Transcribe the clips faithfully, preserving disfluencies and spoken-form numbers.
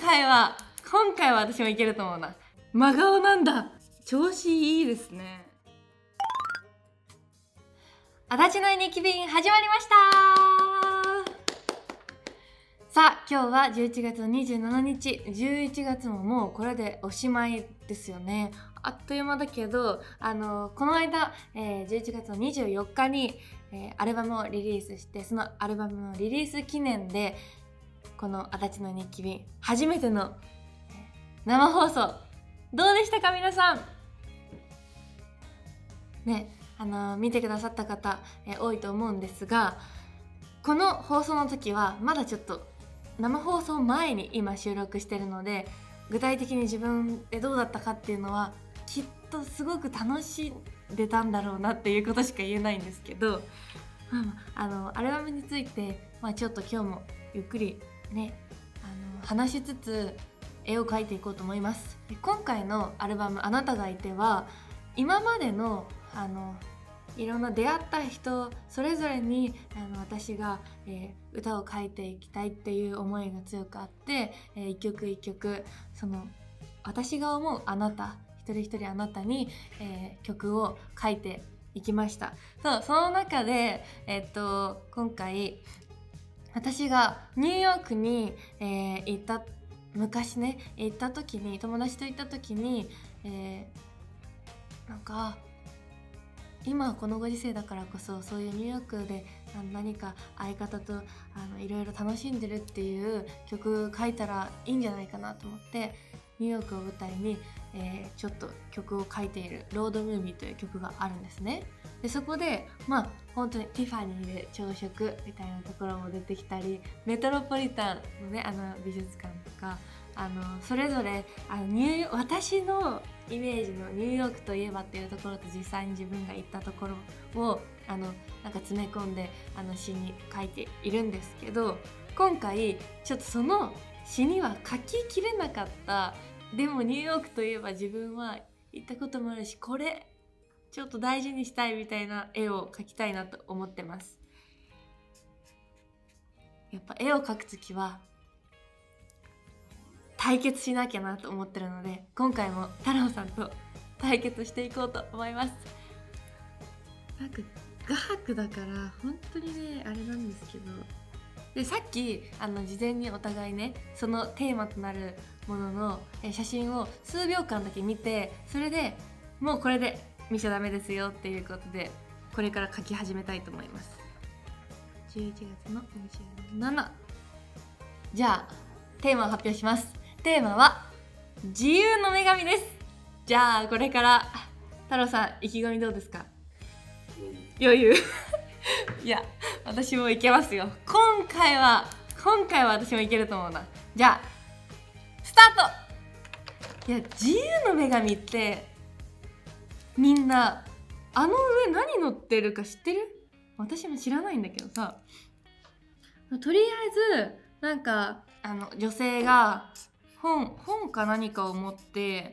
回は今回は私もいけると思うな。真顔なんだ。調子いいですね。足立の日記便始まりました。さあ今日はじゅういちがつのにじゅうしちにち、じゅういちがつももうこれでおしまいですよね。あっという間だけど、あのこの間、えー、じゅういちがつのにじゅうよっかに、えー、アルバムをリリースして、そのアルバムのリリース記念でこの足立の日記便初めての、えー、生放送どうでしたか皆さんね。あの見てくださった方、えー、多いと思うんですが、この放送の時はまだちょっと生放送前に今収録してるので、具体的に自分でどうだったかっていうのはきっとすごく楽しんでたんだろうなっていうことしか言えないんですけど、まあ、あのアルバムについて、まあ、ちょっと今日もゆっくりねあの話しつつ絵を描いていこうと思います。で今回のアルバム「あなたがいて」は今までのあのいろんな出会った人それぞれにあの私が、えー、歌を書いていきたいっていう思いが強くあって、えー、一曲一曲その私が思うあなた一人一人あなたに、えー、曲を書いていきました。そうその中で、えー、っと今回私がニューヨークに、えー、行った昔ね行った時に友達と行った時に、えー、なんか今このご時世だからこそそういうニューヨークで何か相方とあのいろいろ楽しんでるっていう曲書いたらいいんじゃないかなと思って、ニューヨークを舞台に、えー、ちょっと曲を書いているロードムービーという曲があるんですね。でそこでまあ本当にティファニーで朝食みたいなところも出てきたり、メトロポリタンのねあの美術館とか、あのそれぞれあのニュー私のイメージのニューヨークといえばっていうところと実際に自分が行ったところをあのなんか詰め込んであの詩に書いているんですけど、今回ちょっとその詩には書ききれなかった、でもニューヨークといえば自分は行ったこともあるし、これちょっと大事にしたいみたいな絵を描きたいなと思ってます。やっぱ絵を描くときは対決しなきゃなと思ってるので、今回も太郎さんと対決していこうと思います。なんか画伯だから本当にねあれなんですけど、でさっきあの事前にお互いねそのテーマとなるものの写真を数秒間だけ見て、それでもうこれで見ちゃダメですよっていうことでこれから描き始めたいと思います。じゅういちがつのにじゅうしち、じゃあテーマを発表します。テーマは自由の女神です。じゃあこれから太郎さん意気込みどうですか？余裕いや私もいけますよ。今回は今回は私もいけると思うな。じゃあスタート。いや自由の女神ってみんなあの上何乗ってるか知ってる？私も知らないんだけどさ、とりあえずなんかあの女性が本本か何かを持って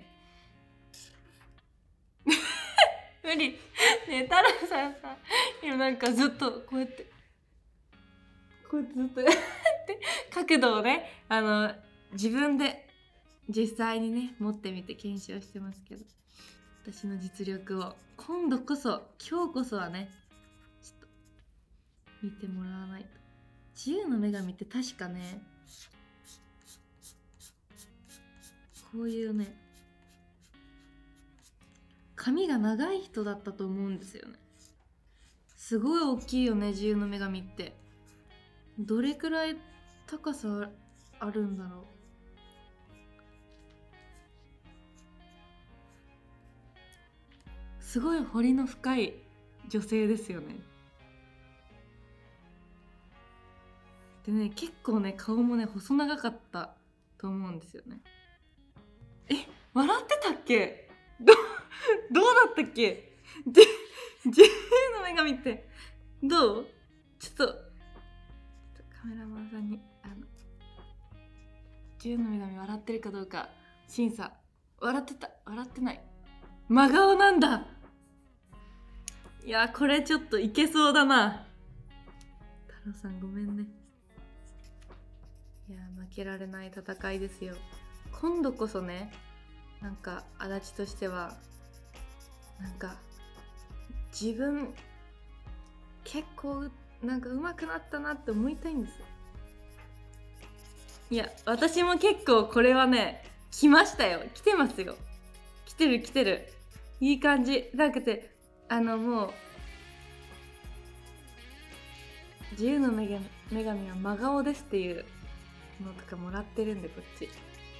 無理ねえ太郎さんさ今なんかずっとこうやってこうやってずっとやって角度をねあの自分で実際にね持ってみて検証してますけど、私の実力を今度こそ今日こそはねちょっと見てもらわないと。自由の女神って確かねこういうね髪が長い人だったと思うんですよね。すごい大きいよね自由の女神って。どれくらい高さあるんだろう。すごい彫りの深い女性ですよね。でね結構ね顔もね細長かったと思うんですよね。え笑ってたっけ？どどうだったっけ？自由の女神ってどう？ちょっとカメラマンさんにあの自由の女神笑ってるかどうか審査。笑ってた笑ってない真顔なんだ。いやこれちょっといけそうだな。太郎さんごめんね。いや負けられない戦いですよ。今度こそね、なんか足立としてはなんか自分結構なんか上手くなったなって思いたいんですよ。いや私も結構これはね来ましたよ。来てますよ。来てる来てる。いい感じ。なんかてあのもう自由の女神女神は真顔ですっていうのとかもらってるんで、こっち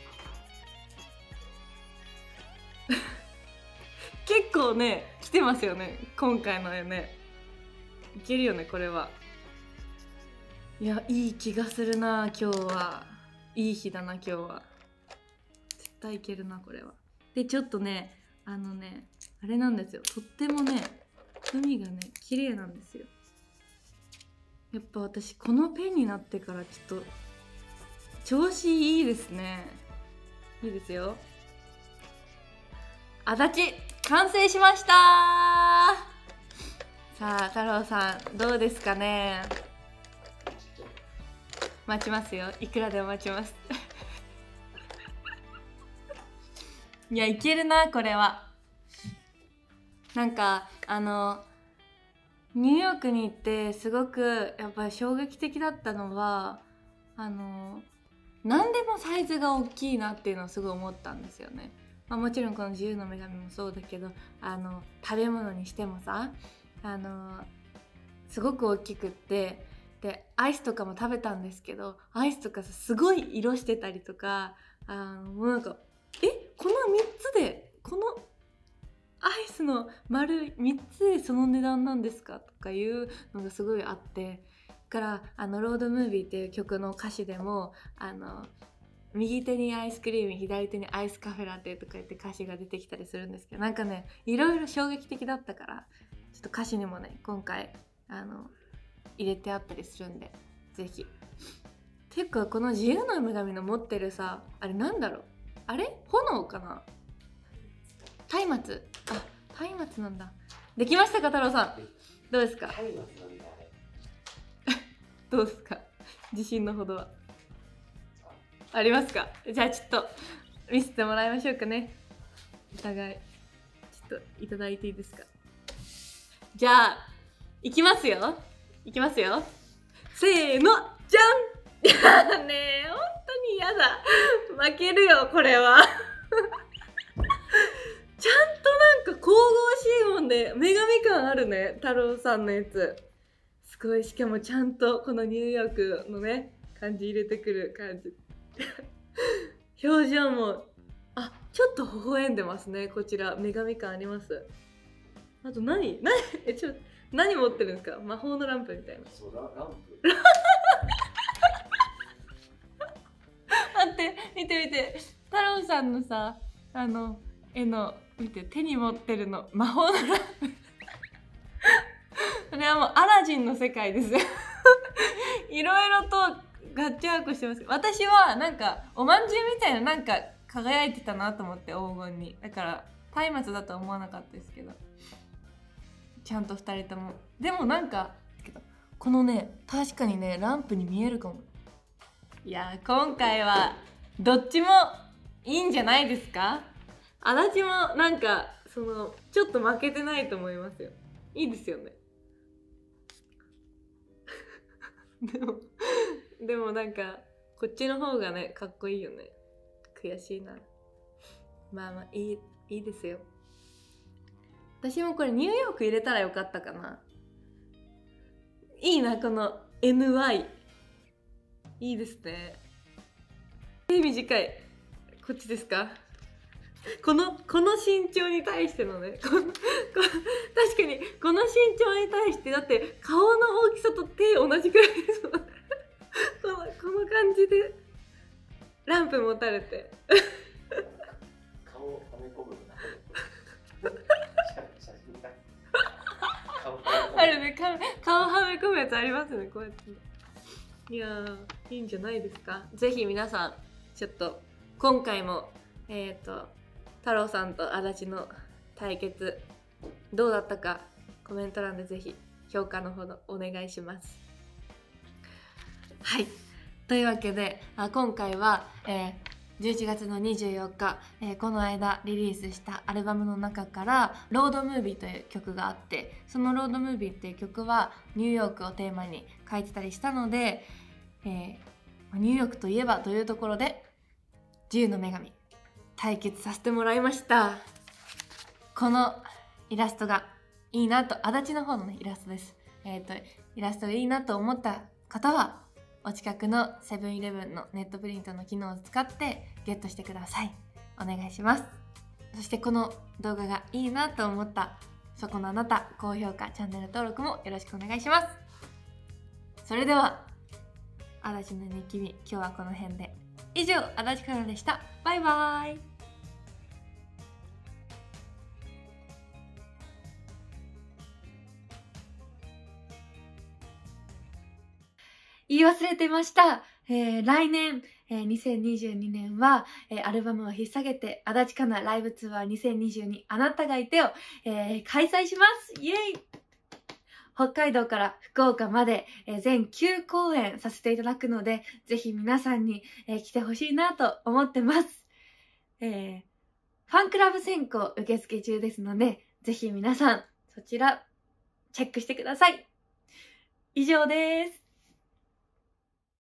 結構ね来てますよね今回の絵ね。いけるよねこれは。いやいい気がするな。今日はいい日だな。今日は絶対いけるなこれは。でちょっとねあのねあれなんですよ、とってもね海がね綺麗なんですよ。やっぱ私このペンになってからちょっと調子いいですね。いいですよ。足立完成しました。さあ太郎さんどうですかね。待ちますよ。いくらでも待ちますいやいけるなこれは。なんかあのニューヨークに行ってすごくやっぱり衝撃的だったのはあの何でもサイズが大きいなっていうのをすごい思ったんですよね。まあ、もちろんこの自由の女神もそうだけど、あの食べ物にしてもさあのすごく大きくって、でアイスとかも食べたんですけど、アイスとかさすごい色してたりとか、あのもうなんかえこのみっつでこのアイスの丸みっつでその値段なんですかとかいうのがすごいあって、からあのロードムービーっていう曲の歌詞でもあの右手にアイスクリーム左手にアイスカフェラテとか言って歌詞が出てきたりするんですけど、なんかねいろいろ衝撃的だったからちょっと歌詞にもね今回あの入れてあったりするんでぜひ。ていうかこの自由の女神の持ってるさあれなんだろう、あれ炎かな、松明、あ松明なんだ。できましたか太郎さん、どうですか。どうですか自信のほどはありますか。じゃあちょっと見せてもらいましょうかね。お互いちょっといただいていいですか。じゃあいきますよいきますよせーのじゃんねえ本当に嫌だ、負けるよこれはちゃんとなんか神々しいもんで女神感あるね太郎さんのやつ。すごい、しかもちゃんとこのニューヨークのね感じ入れてくる感じ表情もあちょっと微笑んでますね。こちら女神感あります。あと何何えちょ何持ってるんですか。魔法のランプみたいな。 そうだランプ待って見て見て太郎さんのさあの絵の見て手に持ってるの魔法のランプそれはもうアラジンの世界ですいろいろとガッチワークしてます。私はなんかおまんじゅうみたいななんか輝いてたなと思って黄金に、だから松明だとは思わなかったですけど、ちゃんとふたりともでもなんかこのね確かにねランプに見えるかも。いや今回はどっちもいいんじゃないですか。足立もなんかそのちょっと負けてないと思いますよ。いいですよねでもでもなんかこっちの方がねかっこいいよね。悔しいな。まあまあいいいいですよ。私もこれニューヨーク入れたらよかったかな。いいなこの エヌワイ いいですね。手短いこっちですか。このこの身長に対してのねここ確かにこの身長に対してだって顔の大きさと手同じくらいですもんこのこの感じでランプ持たれて顔をはめ込むあるね、顔はめ込むやつありますねこうやって。いやーいいんじゃないですか。ぜひ皆さんちょっと今回もえっと太郎さんと足立の対決どうだったかコメント欄でぜひ評価のほどお願いします。はいというわけであ今回は、えーじゅういちがつのにじゅうよっか、えーこの間リリースしたアルバムの中から「ロードムービー」という曲があって、その「ロードムービー」っていう曲はニューヨークをテーマに書いてたりしたので、えーニューヨークといえばというところで自由の女神対決させてもらいました。このイラストがいいなと、足立の方の、ね、イラストです、えーと、イラストがいいなと思った方はお近くのセブンイレブンのネットプリントの機能を使ってゲットしてください。お願いします。そしてこの動画がいいなと思ったそこのあなた、高評価、チャンネル登録もよろしくお願いします。それでは足立の日記日、今日はこの辺で。以上、足立からでした。バイバーイ。言い忘れてました。えー、来年、えー、にせんにじゅうにねんは、えー、アルバムを引っ提げて、足立かなライブツアーにせんにじゅうにあなたがいてを、えー、開催します。イエイ。北海道から福岡まで、えー、全きゅうこうえんさせていただくので、ぜひ皆さんに、えー、来てほしいなと思ってます。えー、ファンクラブ選考受付中ですので、ぜひ皆さんそちらチェックしてください。以上です。